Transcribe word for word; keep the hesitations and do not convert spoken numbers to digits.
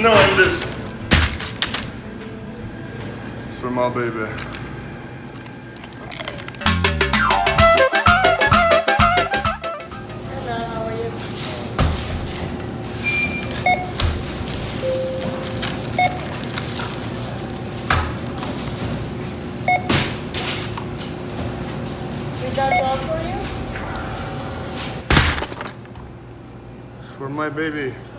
know what it is. It's for my baby. Hello, how are you? Is that all for you? For my baby.